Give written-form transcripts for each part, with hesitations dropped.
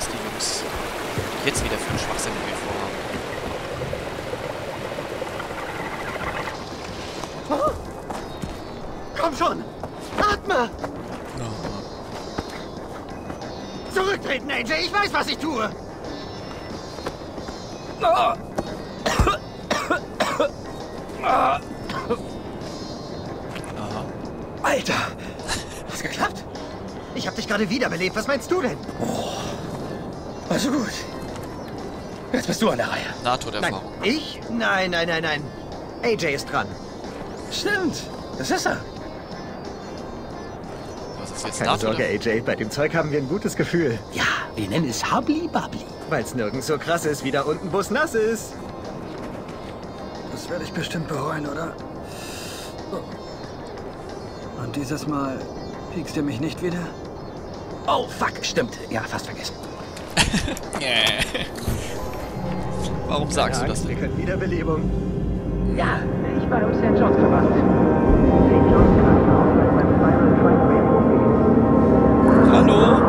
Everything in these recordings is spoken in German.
was die Jungs jetzt wieder für einen Schwachsinn mit mir vorhaben. Oh. Komm schon! Atme! Zurücktreten, AJ! Ich weiß, was ich tue! Aha. Alter! Hat's geklappt? Ich hab dich gerade wiederbelebt. Was meinst du denn? Oh. Also gut. Jetzt bist du an der Reihe. Nahtoderfahrung. Nein, ich? Nein. AJ ist dran. Stimmt. Das ist er. Was ist jetzt Keine Sorge, AJ. Bei dem Zeug haben wir ein gutes Gefühl. Ja, wir nennen es Habli Babli. Weil es nirgends so krass ist, wie da unten busnass ist. Das werde ich bestimmt bereuen, oder? Und dieses Mal piekst du mich nicht wieder? Oh, fuck. Stimmt. Ja, fast vergessen. Warum sagst du das Wir denn? können Wiederbelebung. Ja, ich war im St. John's verwandt. Hallo?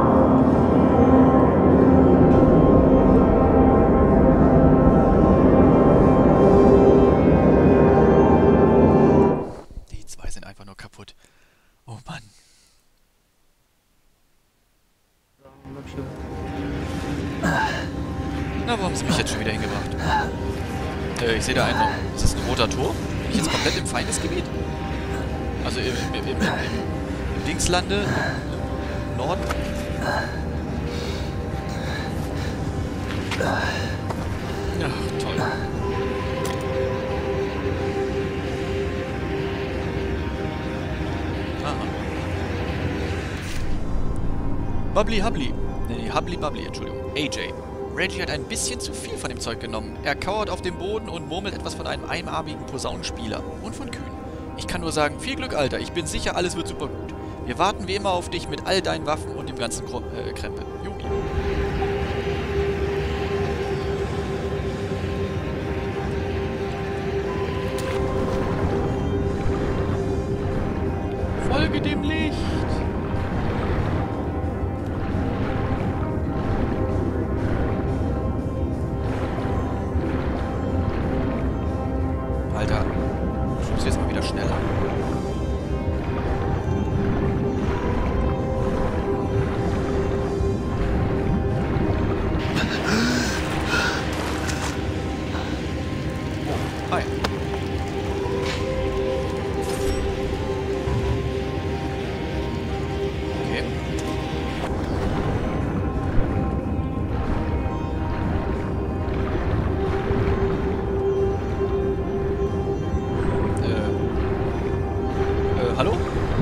Die zwei sind einfach nur kaputt. Oh Mann. Na, wo haben sie mich jetzt schon wieder hingebracht? Ich sehe da einen. Ist das ein roter Tor? Bin ich jetzt komplett im Feindesgebiet? Also im Dingslande? Im Norden? Ach, toll. Aha. Bubbly Hubbly. Nee, Hubbly Bubbly, Entschuldigung. AJ. Reggie hat ein bisschen zu viel von dem Zeug genommen. Er kauert auf dem Boden und murmelt etwas von einem einarmigen Posaunenspieler. Und von Kühen. Ich kann nur sagen, viel Glück, Alter. Ich bin sicher, alles wird super gut. Wir warten wie immer auf dich mit all deinen Waffen und dem ganzen Krempel. Jubi. Folge dem Licht. Alter, ich muss jetzt mal wieder schneller. Hi. Okay. Hallo?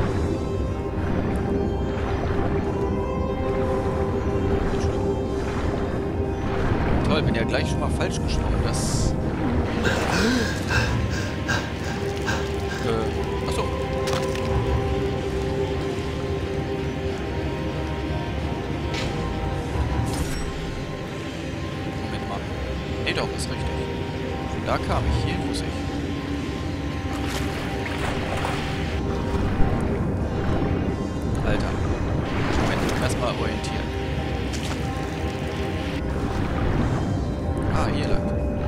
Entschuldigung. Toll, bin ja gleich schon mal falsch geschwommen. Das... achso. Moment mal. Nee, doch, ist richtig. Von da kam ich. Hier muss ich. Alter. Moment, erstmal orientieren. Ah, hier lang.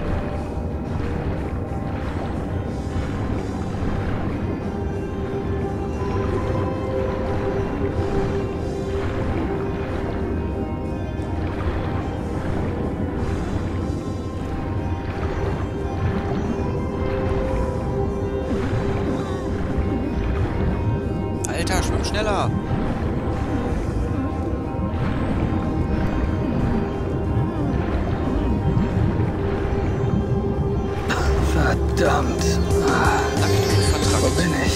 Alter, schwimm schneller! Verdammt. Wo bin ich?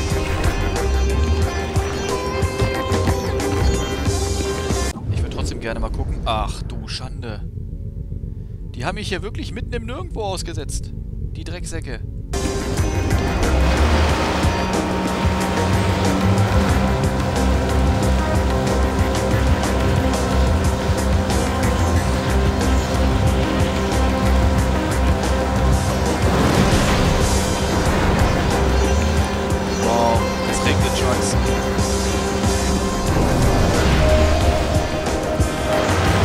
Ich würde trotzdem gerne mal gucken. Ach du Schande. Die haben mich hier wirklich mitten im Nirgendwo ausgesetzt. Die Drecksäcke. Wow, es regnet Scheiß.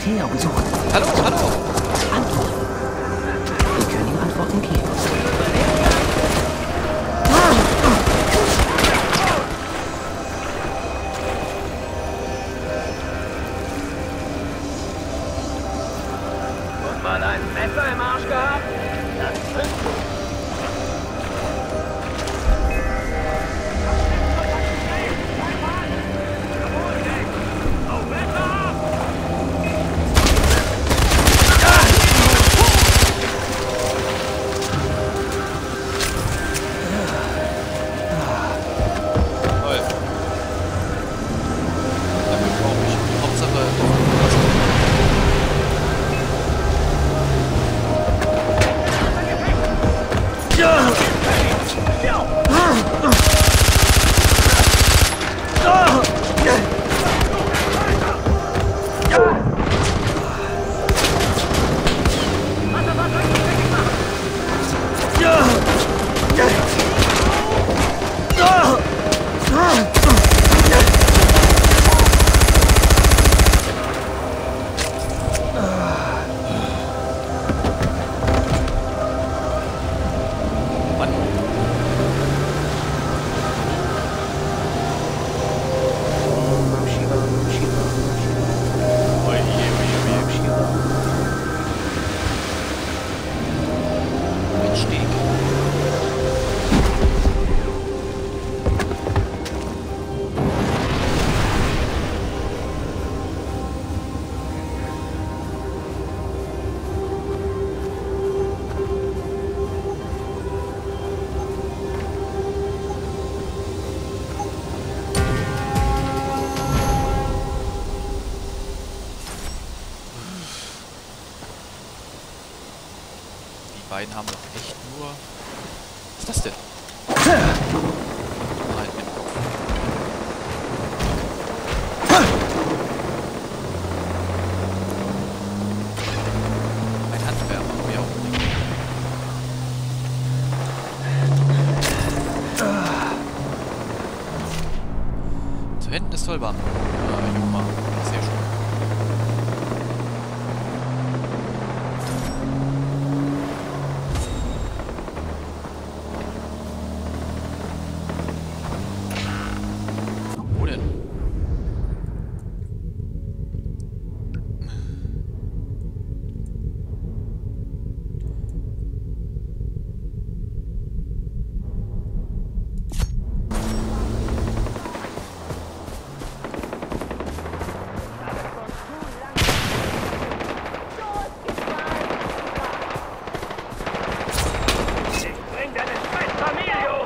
Teheran suchen. Hallo, hallo! Antworten. Wir können ihm Antworten geben. Und mal ein Messer im Arsch gehabt? Das trifft. Toll. Dafür brauche ich. Hauptsache. Die beiden haben doch echt nur... Was ist das denn? Halt mit dem Kopf. Ein Handwärmer, mehr auch nicht. Zu hinten ist Zollbahn. Juma. Sehr schön. Wo denn? Bring deine scheiß Familie um!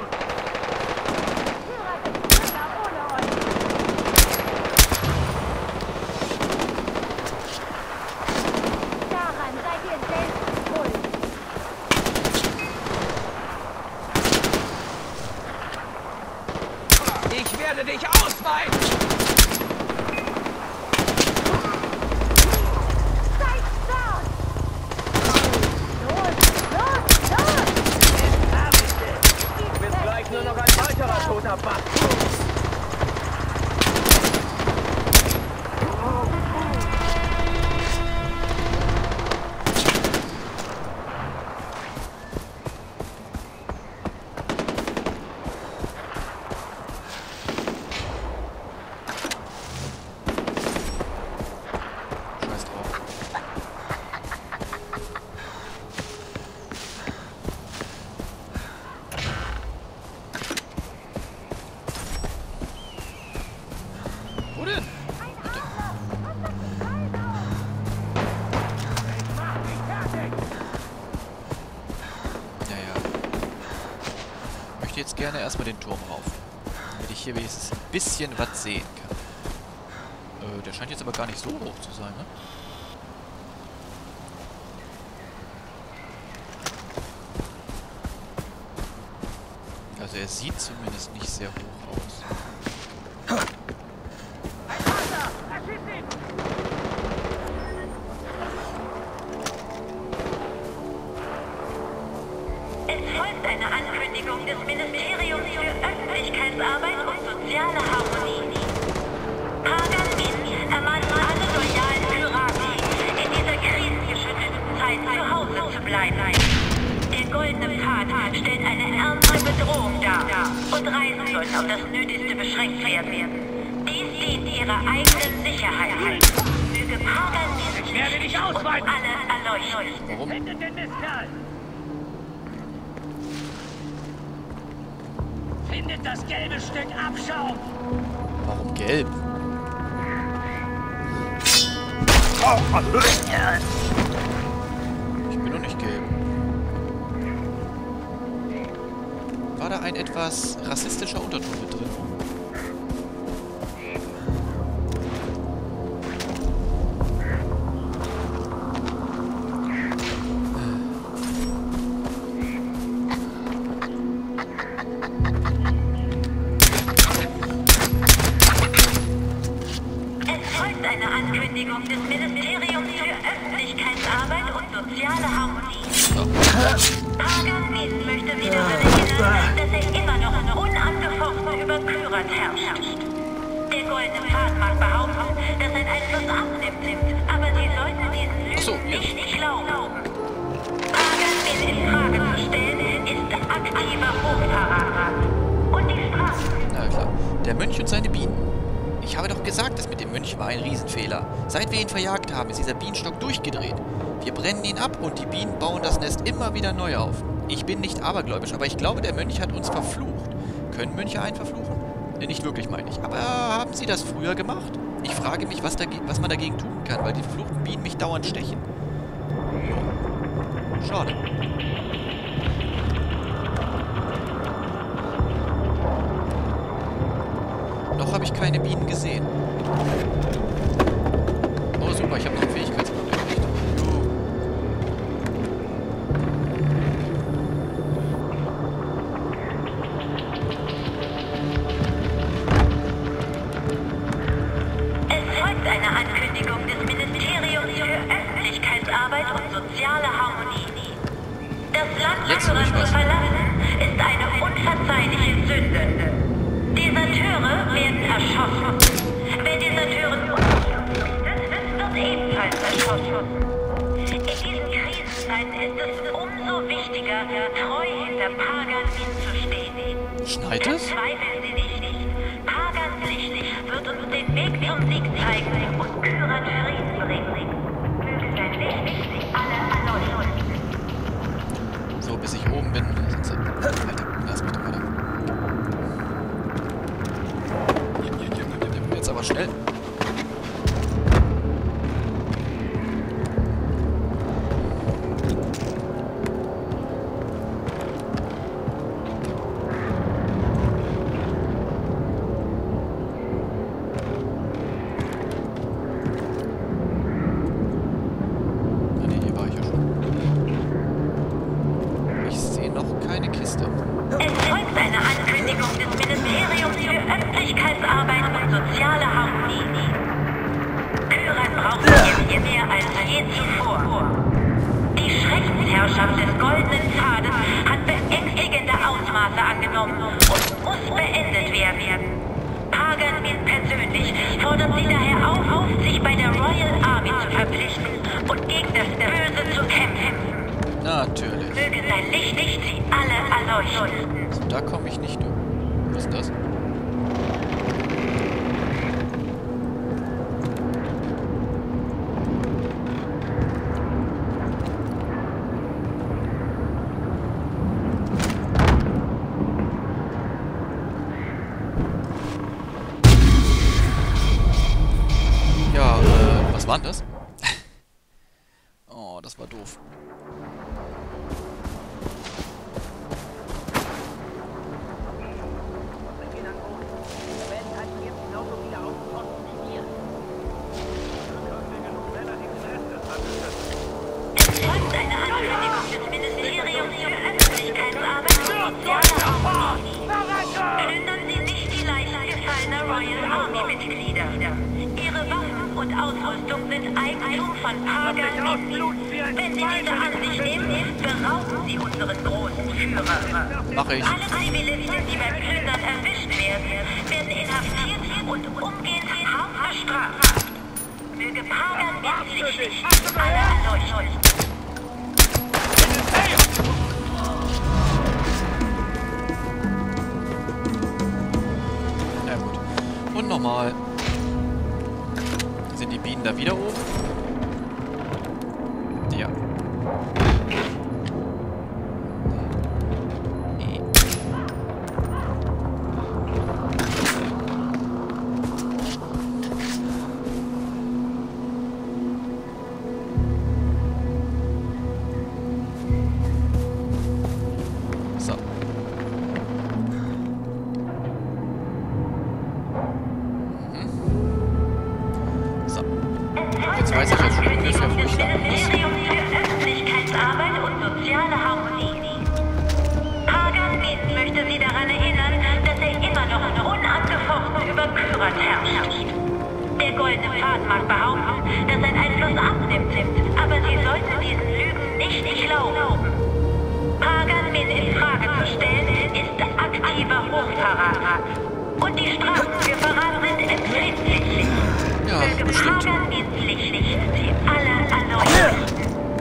Daran seid ihr selbst schuld. Ich werde dich ausweiten! Seid stark! Los, los, los! Du bist gleich nur noch ein weiterer toter Bastard! Scheiß drauf. Wo denn? Bitte. Ja, ja. Ich möchte jetzt gerne erstmal den Turm rauf. Damit ich hier wenigstens ein bisschen was sehen kann. Der scheint jetzt aber gar nicht so hoch zu sein, ne? Also er sieht zumindest nicht sehr hoch aus. Es folgt eine Ankündigung des Ministeriums für Öffentlichkeitsarbeit und soziale Harmonie. Pagan Min ermahnt alle loyalen Piraten, auf das Nötigste beschränkt werden. Dies dient ihrer eigenen Sicherheit. Möge Pagan Ich werde dich ausweiten! alle erleuchten. Warum? Findet den Mistkerl! Findet das gelbe Stück Abschaum! Warum gelb? Ich bin noch nicht gelb. War da ein etwas rassistischer Unterton mit drin? Eine Ankündigung des Ministeriums für Öffentlichkeitsarbeit und soziale Harmonie. Pagan Wies möchte Sie daran erinnern, dass er immer noch unangefochten über Kyrat herrscht. Der Goldene Pfad mag behaupten, dass sein Einfluss abnimmt, aber Sie sollten diesen Lügen nicht glauben. Pagan Wies in Frage zu stellen, ist aktiver Hochverrat. Und die Strafe. Na klar. Der Mönch und seine Bienen. Ich habe doch gesagt, das mit dem Mönch war ein Riesenfehler. Seit wir ihn verjagt haben, ist dieser Bienenstock durchgedreht. Wir brennen ihn ab und die Bienen bauen das Nest immer wieder neu auf. Ich bin nicht abergläubisch, aber ich glaube, der Mönch hat uns verflucht. Können Mönche einen verfluchen? Nicht wirklich, meine ich. Aber haben sie das früher gemacht? Ich frage mich, was man dagegen tun kann, weil die verfluchten Bienen mich dauernd stechen. Schade. Noch habe ich keine Bienen gesehen. Oh super, ich habe noch einen Fähigkeitspunkt gekriegt. Es folgt eine Ankündigung des Ministeriums für Öffentlichkeitsarbeit und soziale Harmonie. Das Land Kyrat zu verlassen ist eine unverzeihliche Sünde. Deserteure werden erschossen. Wer Deserteuren wird ebenfalls erschossen. In diesen Krisenzeiten ist es umso wichtiger, treu hinter Pagan Wies zu stehen. Schneit es? Zweifeln Sie nicht. Pagans Licht wird uns den Weg zum Sieg zeigen und Kyrat Frieden bringen. Möge sein Licht Sie alle erleuchten. So, bis ich oben bin. Alter, lass mich doch weiter. Jetzt aber schnell. Nee, hier war ich ja schon. Ich sehe noch keine Kiste. Es folgt eine Ankündigung des Ministeriums für Öffentlichkeitsarbeit und soziale Harmonie. Kyrat braucht jetzt hier mehr als je zuvor. Die Schreckensherrschaft des Goldenen Pfades hat beängstigende Ausmaße angenommen und muss beendet werden. Pagan Wies persönlich fordert Sie daher auf, sich bei der Royal Army zu verpflichten und gegen das Böse zu kämpfen. Natürlich. Möge sein Licht Sie alle erleuchten. So, da komme ich nicht durch. Was ist das? Ja, was war denn das? Oh, das war doof. Plündern Sie nicht die Leichen gefallener Royal Army-Mitglieder. Ihre Waffen und Ausrüstung sind Eigentum von Pagan Wies. Wenn Sie diese an sich nehmen, berauben Sie unseren großen Führer. Mach ich. Alle Zivilisten, die beim Plündern erwischt werden inhaftiert und umgehend hart bestraft. Möge Pagan Wies Licht alle erleuchten. nochmal. Sind die Bienen da wieder oben? Ja. So. So. Jetzt weiß ich ja schon ungefähr, wo ich lang muss. Ministerium für Öffentlichkeitsarbeit und soziale Harmonie. Pagan Min möchte Sie daran erinnern, dass er immer noch unangefochten über Kyrat herrscht. Der Goldene Pfad mag behaupten, dass sein Einfluss abnimmt, aber Sie sollten diesen Lügen nicht glauben. Pagan Min in Frage zu stellen, ist aktiver Hochverrat. Und die Strafen für Verrat sind empfindlich. Ja, bestimmt. Pagan Mins Licht, Sie alle erleuchten.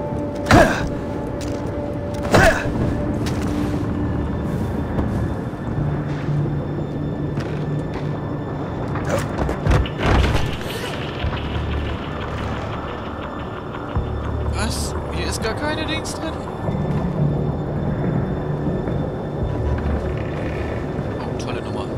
Was? Hier ist gar keine Dings drin. Oh, tolle Nummer.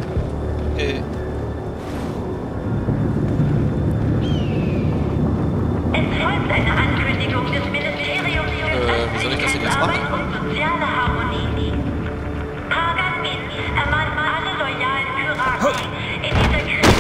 Es folgt eine Ankündigung des Ministeriums für wie soll ich das denn jetzt machen? Öffentlichkeitsarbeit und soziale Harmonie. Pagan Min ermahnt alle loyalen Kyraten in dieser Krise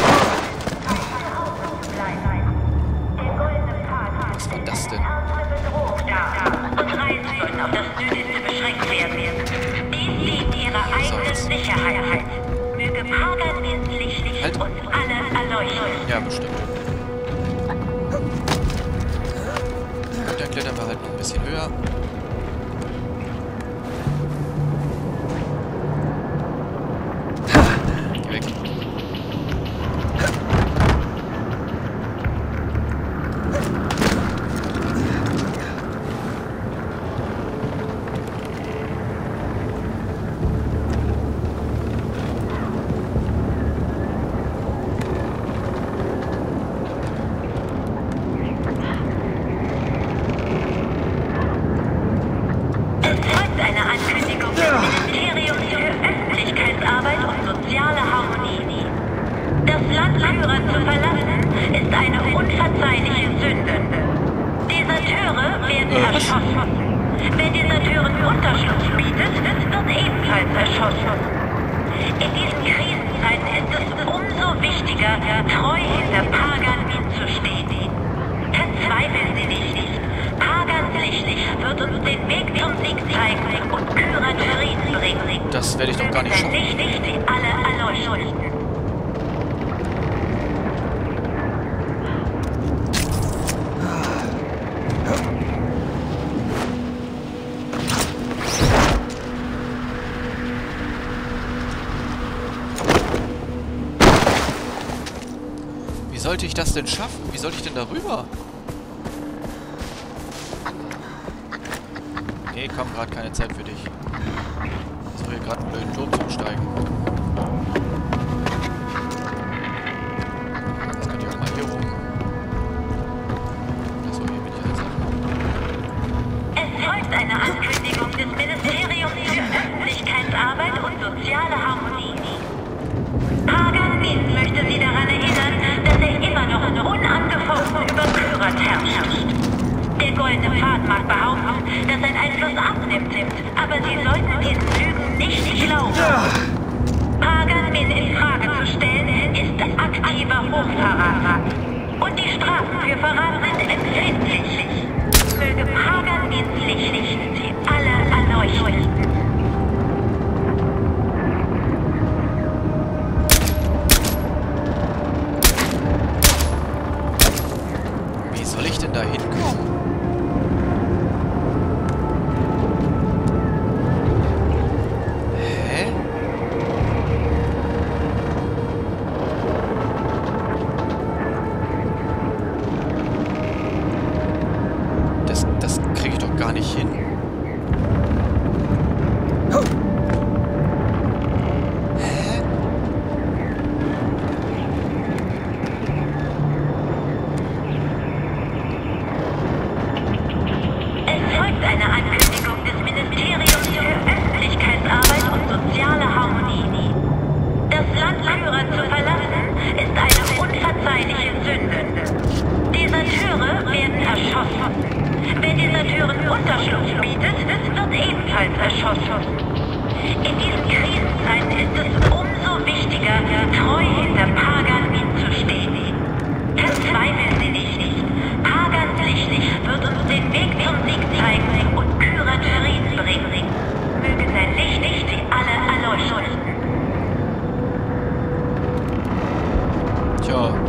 zu bleiben. Der Goldene Pfad Was war das denn? Bedrohung da und Reisen sollten auf das Nötigste beschränkt werden. Dies dient ihrer eigenen Sicherheit. Möge Pagan Mins Licht Halt. uns alle erleuchten. Ja, bestimmt. Dann klettern wir halt noch ein bisschen höher. Geh weg. Es folgt eine Ankündigung des Ministeriums für Öffentlichkeitsarbeit und soziale Harmonie. Das Land Kyrat zu verlassen, ist eine unverzeihliche Sünde. Deserteure werden erschossen. Wer Deserteuren Unterschlupf bietet, wird ebenfalls erschossen. In diesen Krisenzeiten ist es umso wichtiger, treu hinter Pagan Min zu stehen. Verzweifeln Sie nicht. Pagans Licht wird uns den Weg zum Sieg zeigen und Kyrat Frieden bringen. Das werde ich doch gar nicht schaffen. Licht Sie alle erleuchten. Wie sollte ich das denn schaffen? Wie sollte ich denn darüber? Nee, komm, gerade keine Zeit für dich. Ich versuche hier gerade einen blöden Turm zu besteigen. Das könnt ihr auch mal hier rum. Achso, hier bin ich jetzt halt. Es folgt eine Ankündigung des Ministeriums für Öffentlichkeitsarbeit und soziale Harmonie. Pagan Min möchte Sie daran erinnern, dass er immer noch unangefochten über Kyrat herrscht. Der Goldene Pfad mag behaupten, dass sein Einfluss abnimmt, aber Sie sollten diesen Lügen nicht glauben. Pagan Min Landführer zu verlassen, ist eine unverzeihliche Sünde. Deserteure werden erschossen. Wer Deserteuren Unterschlupf bietet, wird ebenfalls erschossen. In diesen Krisenzeiten ist es umso wichtiger, treu hinter Pagan Min zu stehen. Verzweifeln Sie nicht. Pagans Licht wird uns den Weg zum Sieg zeigen und Kyrat Frieden bringen. Möge sein Licht sie alle erleuchten. Tja,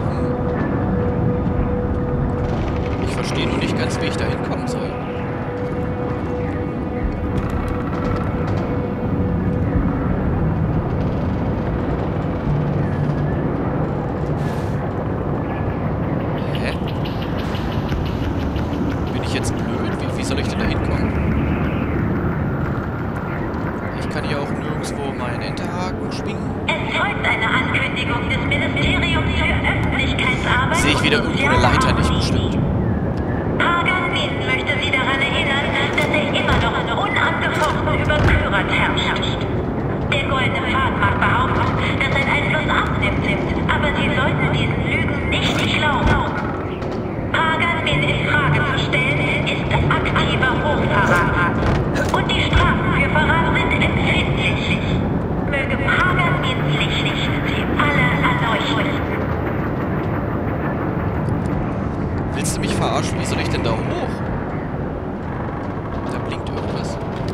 ich verstehe nur nicht ganz, wie ich da hinkommen soll. Hä? Bin ich jetzt blöd? Wie soll ich denn da hinkommen? Ich kann hier auch nirgendwo meinen Enterhaken schwingen. Es folgt eine Ankündigung des Ministeriums für Öffentlichkeitsarbeit. Sehe ich wieder irgendwo eine Leiter nicht bestimmt. Pagan Min möchte Sie daran erinnern, dass er immer noch unangefochten über Kyrat herrscht. Der Goldene Pfad mag behaupten, dass sein Einfluss abnimmt, aber Sie sollten diesen Lügen nicht glauben. Pagan Min in Frage zu stellen, ist aktiver Hochverrat. Und die Strafen für Verrat sind empfindlich. Möge Pagan Mins Licht sie alle erleuchten. Willst du mich verarschen? Wie soll ich denn da hoch? Da blinkt irgendwas.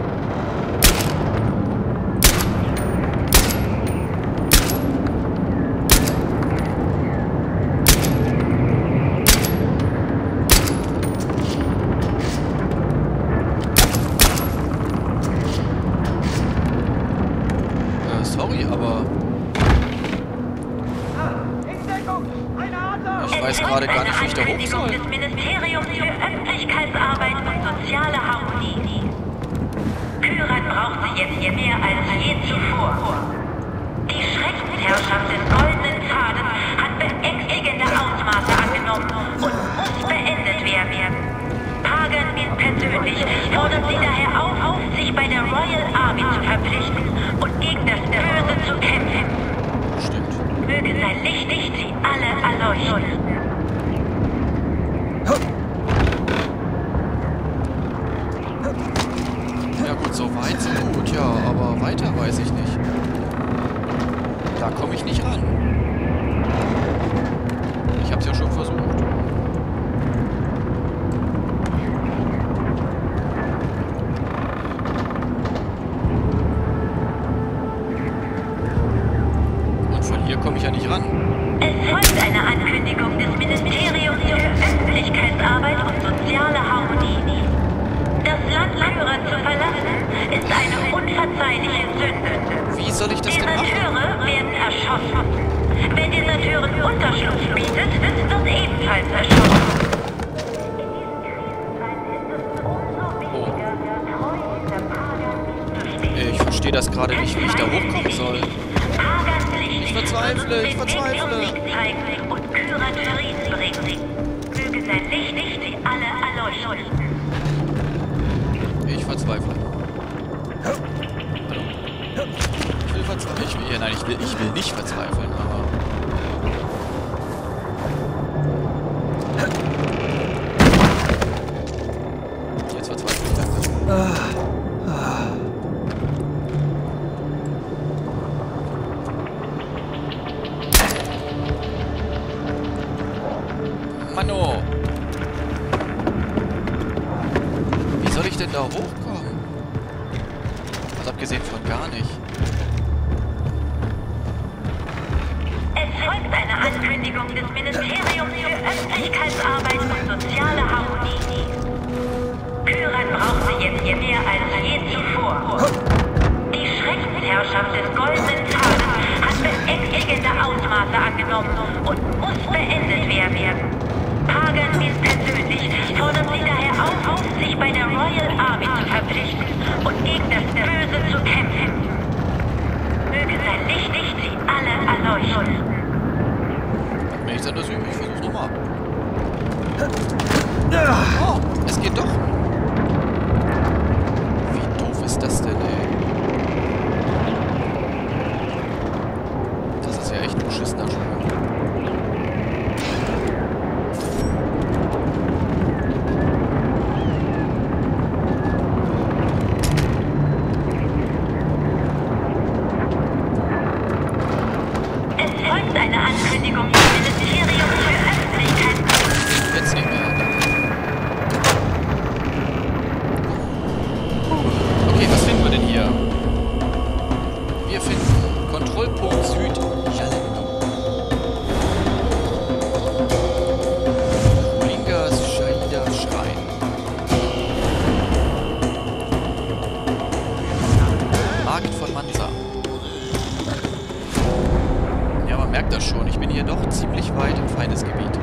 Sorry, aber ich weiß gerade gar nicht, wie ich da hoch soll. Des Ministeriums für Öffentlichkeitsarbeit und soziale Harmonie. Kyrat braucht sie jetzt mehr als je zuvor. Die Schreckensherrschaft des Goldenen Pfades hat beängstigende Ausmaße angenommen und muss beendet werden. Pagan Min persönlich fordert sie daher auf, sich bei der Royal Army zu verpflichten und gegen das Böse zu kämpfen. Stimmt. Möge sein Licht sie alle erleuchten. Ja gut, so weit, so gut, ja, aber weiter weiß ich nicht. Da komme ich nicht ran. Ich hab's ja schon versucht. Und von hier komme ich ja nicht ran. Es folgt eine Ankündigung des Ministeriums für Öffentlichkeitsarbeit und soziale Harmonie. Das Landführer zu verlassen, ist eine unverzeihliche Sünde. Wie soll ich das denn machen? Deserteure werden erschossen. Wer Deserteuren Unterschlupf bietet, wird ebenfalls erschossen. Ich verstehe das gerade nicht, wie ich da hochkommen soll. Ich verzweifle, ich verzweifle. Und Kyrat Frieden bringen. Möge sein Licht sie alle erleuchten. Ich verzweifle. Hallo? Ich will verzweifeln. Nein, ich will nicht verzweifeln, aber... Jetzt verzweifle ich langsam. Mano! Wie soll ich denn da hochkommen? Also abgesehen von gar nicht. Es folgt eine Ankündigung des Ministeriums für Öffentlichkeitsarbeit und soziale Harmonie. Kyrat braucht sie jetzt mehr als je zuvor. Die Schreckensherrschaft des Goldenen Pfades hat beängstigende Ausmaße angenommen und muss beendet werden. Pagan Min persönlich fordert sie daher auf, sich bei der Royal Army zu verpflichten und gegen das Böse zu kämpfen. Möge sein Licht sie alle erleuchten. Hat mir nichts anderes übrig, ich versuch's nochmal. Oh, es geht doch. Wie doof ist das denn, ey? Das ist ja echt echt ein beschissener Sprung. Es folgt eine Ankündigung des Ministeriums für Öffentlichkeit. Jetzt nicht mehr. Okay, was finden wir denn hier? Wir finden Kontrollpunkt Süd. Lingas Shaida Schrein. Markt von Mansa. Ja, man merkt das schon. Ich bin hier doch ziemlich weit im Feindesgebiet.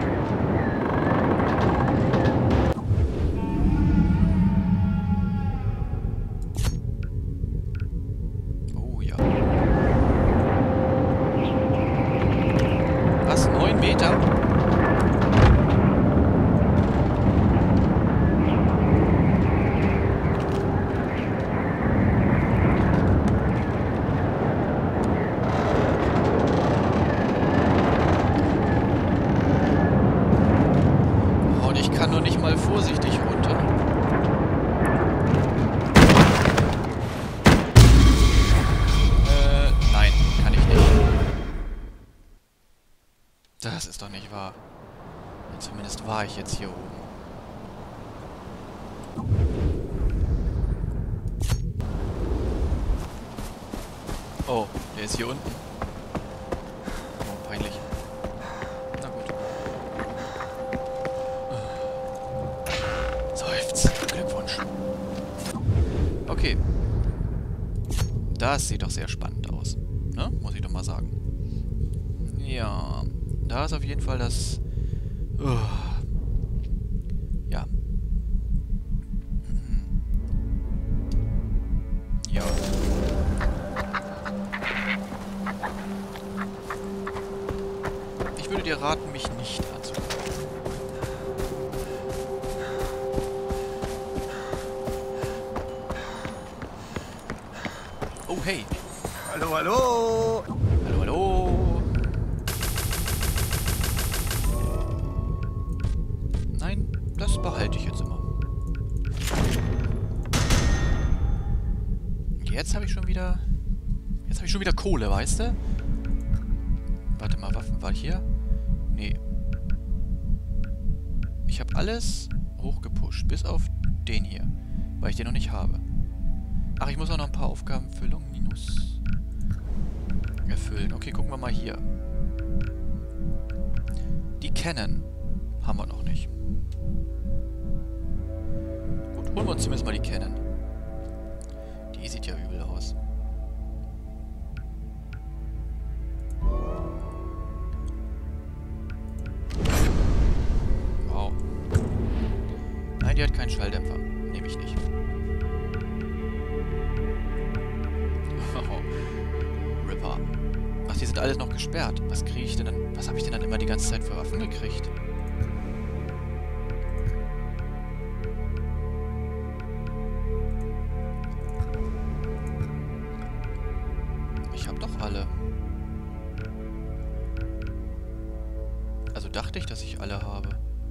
Oh ja. Was? 9 Meter? Und ich kann nur nicht mal vorsichtig runter. Nein, kann ich nicht. Das ist doch nicht wahr. Zumindest war ich jetzt hier oben. Oh, der ist hier unten. Oh, peinlich. Na gut. Seufz. Glückwunsch. Okay. Das sieht doch sehr spannend aus. Ne? Muss ich doch mal sagen. Ja. Da ist auf jeden Fall das... Ja. Ja. Ich würde dir raten, mich nicht anzugreifen. Oh, hey. Hallo, hallo. Hallo, hallo. Nein, das behalte ich jetzt immer. Jetzt habe ich schon wieder... Jetzt habe ich schon wieder Kohle, weißt du? Warte mal, Waffen war hier? Nee. Ich habe alles hochgepusht, bis auf den hier. Weil ich den noch nicht habe. Ach, ich muss auch noch ein paar Aufgabenfüllung minus erfüllen. Okay, gucken wir mal hier. Die Cannon haben wir noch nicht. Gut, holen wir uns zumindest mal die Cannon. Die sieht ja übel aus. Wow. Nein, die hat keinen Schalldämpfer. Nehme ich nicht. Ripper. Ach, die sind alles noch gesperrt. Was kriege ich denn dann? Was habe ich denn dann immer die ganze Zeit für Waffen gekriegt? Ich habe doch alle. Also dachte ich, dass ich alle habe.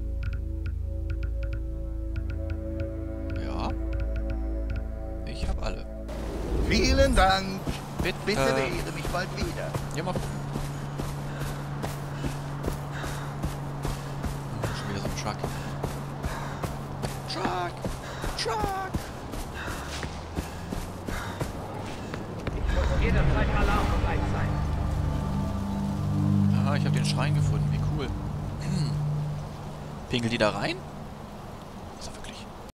Ja. Ich habe alle. Vielen Dank. Bitte. Bitte lehre mich bald wieder. Ja, mal gucken. Schon wieder so ein Truck. Truck! Truck! Jederzeit alarmbereit sein. Aha, ich habe den Schrein gefunden. Wie cool. Pinkelt die da rein?